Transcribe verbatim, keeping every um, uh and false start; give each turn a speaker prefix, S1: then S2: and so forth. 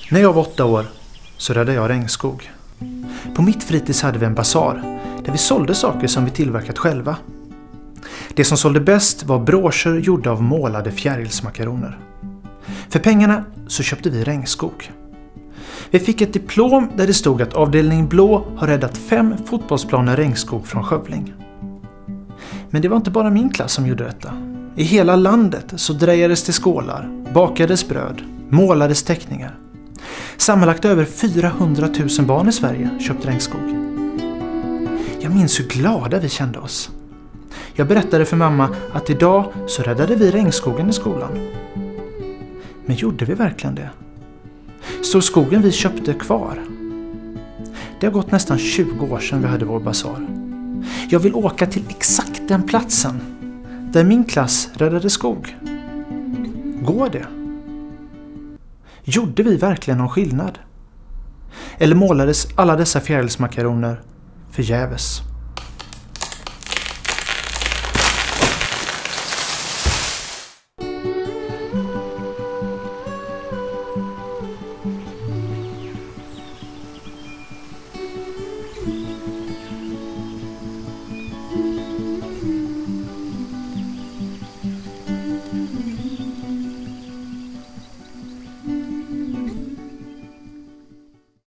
S1: När jag var åtta år så räddade jag regnskog. På mitt fritids hade vi en basar där vi sålde saker som vi tillverkat själva. Det som sålde bäst var broscher gjorda av målade fjärilsmakaroner. För pengarna så köpte vi regnskog. Vi fick ett diplom där det stod att avdelning blå har räddat fem fotbollsplaner regnskog från skövling. Men det var inte bara min klass som gjorde detta. I hela landet så drejades det skålar, bakades bröd, målades teckningar. Sammanlagt över fyrahundratusen barn i Sverige köpte regnskog. Jag minns hur glada vi kände oss. Jag berättade för mamma att idag så räddade vi regnskogen i skolan. Men gjorde vi verkligen det? Stod skogen vi köpte kvar? Det har gått nästan tjugo år sedan vi hade vår basar. Jag vill åka till exakt den platsen där min klass räddade skog. Går det? Gjorde vi verkligen någon skillnad? Eller målades alla dessa fjärilsmakaroner förgäves?